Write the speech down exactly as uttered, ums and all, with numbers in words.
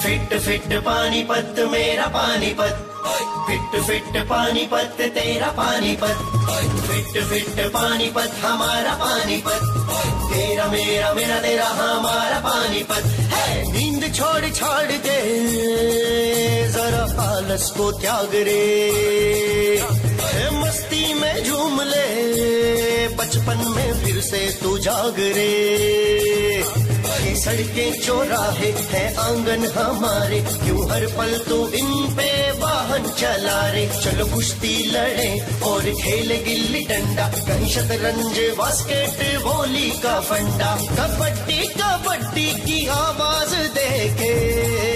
Fit fit Panipat मेरा Panipat, fit fit Panipat तेरा Panipat, fit fit Panipat हमारा पानीपत, तेरा मेरा मेरा तेरा हमारा पानीपत है। नींद छोड़ छोड़ के जरा आलस को त्याग रे, मस्ती में झूम ले बचपन में फिर से तू जाग रे। सड़कें चौराहे है आंगन हमारे, क्यों हर पल तू इन पे वाहन चला रे। चलो कुश्ती लड़े और खेले गिल्ली डंडा, कहीं शतरंज बास्केट वॉली का फंडा। कबड्डी कबड्डी की आवाज देके